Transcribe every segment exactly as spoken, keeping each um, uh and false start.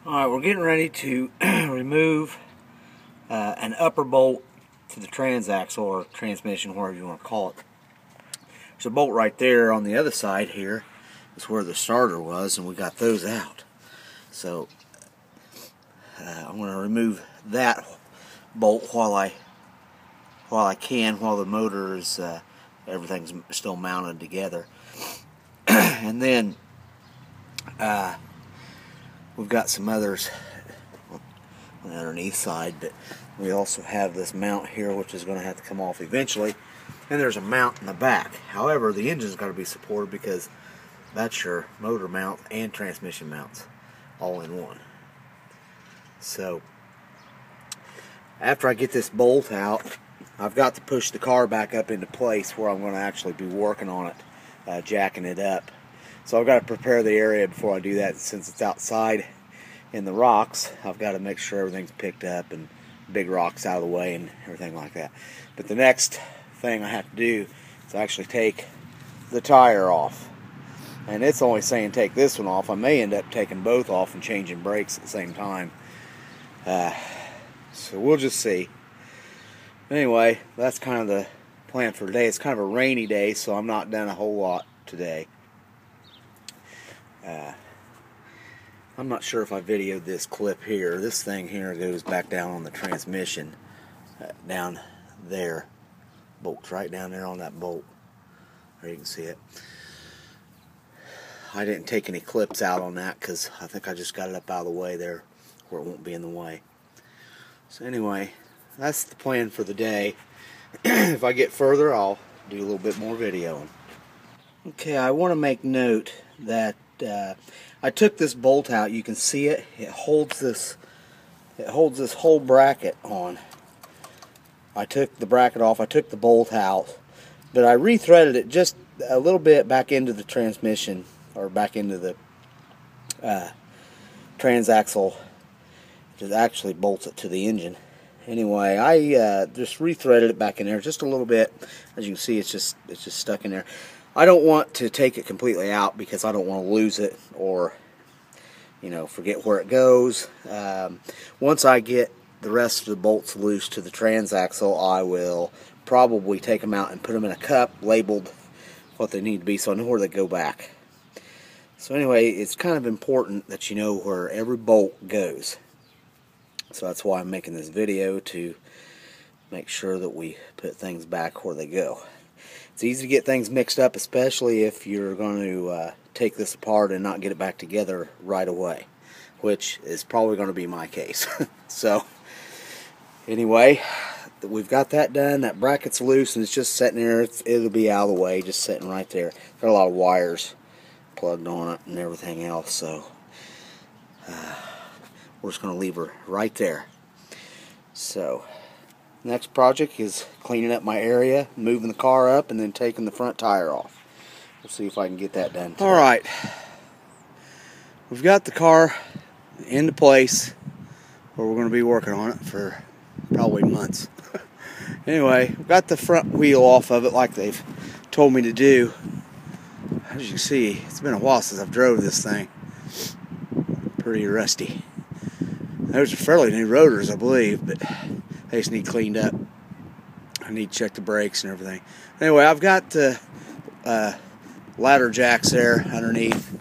Alright, we're getting ready to remove uh, an upper bolt to the transaxle or transmission, whatever you want to call it. There's a bolt right there on the other side here. Is where the starter was, and we got those out. So uh, I'm going to remove that bolt while I while I can, while the motor is uh, everything's still mounted together. And then uh, we've got some others on the underneath side, but we also have this mount here, which is going to have to come off eventually. And there's a mount in the back. However, the engine's got to be supported because that's your motor mount and transmission mounts all in one. So after I get this bolt out, I've got to push the car back up into place where I'm going to actually be working on it, uh, jacking it up. So I've got to prepare the area before I do that. Since it's outside in the rocks, I've got to make sure everything's picked up and big rocks out of the way and everything like that. But the next thing I have to do is actually take the tire off. And it's only saying take this one off. I may end up taking both off and changing brakes at the same time. Uh, so we'll just see. Anyway, that's kind of the plan for today. It's kind of a rainy day, so I'm not done a whole lot today. Uh, I'm not sure if I videoed this clip here. This thing here goes back down on the transmission. Uh, down there. Bolts right down there on that bolt. There you can see it. I didn't take any clips out on that because I think I just got it up out of the way there where it won't be in the way. So anyway, that's the plan for the day. If I get further, I'll do a little bit more videoing. Okay, I want to make note that uh, I took this bolt out. You can see it. It holds this. It holds this whole bracket on. I took the bracket off. I took the bolt out, but I rethreaded it just a little bit back into the transmission, or back into the uh, transaxle. It actually bolts it to the engine. Anyway, I uh, just rethreaded it back in there just a little bit. As you can see, it's just it's just stuck in there. I don't want to take it completely out because I don't want to lose it or, you know, forget where it goes. Um, once I get the rest of the bolts loose to the transaxle, I will probably take them out and put them in a cup labeled what they need to be so I know where they go back. So anyway, it's kind of important that you know where every bolt goes. So that's why I'm making this video, to make sure that we put things back where they go. It's easy to get things mixed up, especially if you're going to uh, take this apart and not get it back together right away, which is probably going to be my case. So anyway, we've got that done. That bracket's loose and it's just sitting there. It's, it'll be out of the way, just sitting right there. Got a lot of wires plugged on it and everything else, so uh, we're just going to leave her right there. So next project is cleaning up my area, moving the car up, and then taking the front tire off. We'll see if I can get that done today. Alright, we've got the car into place where we're going to be working on it for probably months. Anyway, we've got the front wheel off of it like they've told me to do. As you can see, it's been a while since I've drove this thing. Pretty rusty. Those are fairly new rotors, I believe, but they just need cleaned up. I need to check the brakes and everything. Anyway, I've got the uh, ladder jacks there underneath,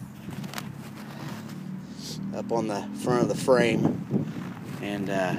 up on the front of the frame, and uh,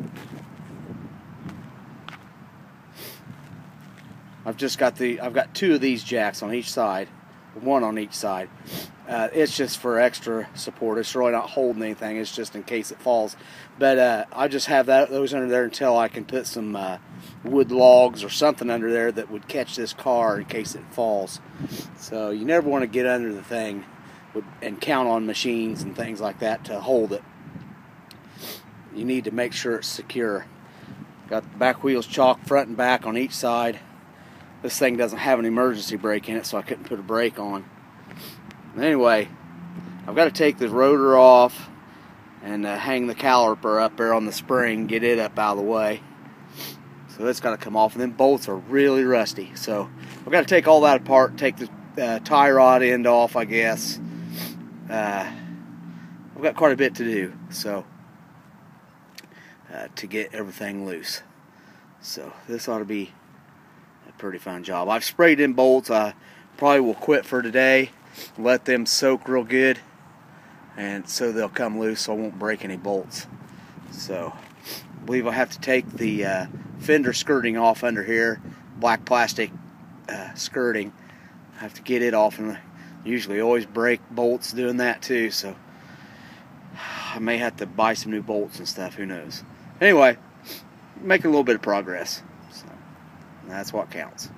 I've just got the I've got two of these jacks on each side, one on each side. Uh, it's just for extra support. It's really not holding anything. It's just in case it falls. But uh, I just have that those under there until I can put some uh, wood logs or something under there that would catch this car in case it falls. So you never want to get under the thing and count on machines and things like that to hold it. You need to make sure it's secure. Got the back wheels chalked front and back on each side. This thing doesn't have an emergency brake in it, so I couldn't put a brake on. Anyway, I've got to take the rotor off and uh, hang the caliper up there on the spring, get it up out of the way. So it's got to come off, and then bolts are really rusty. So I've got to take all that apart, take the uh, tie rod end off, I guess, uh, I've got quite a bit to do, so uh, to get everything loose. So this ought to be a pretty fine job. I've sprayed in bolts. I probably will quit for today, let them soak real good, and so they'll come loose so I won't break any bolts. So I believe I have to take the uh, fender skirting off under here, black plastic uh, skirting. I have to get it off, and I usually always break bolts doing that too, so I may have to buy some new bolts and stuff, who knows. Anyway, making a little bit of progress, so that's what counts.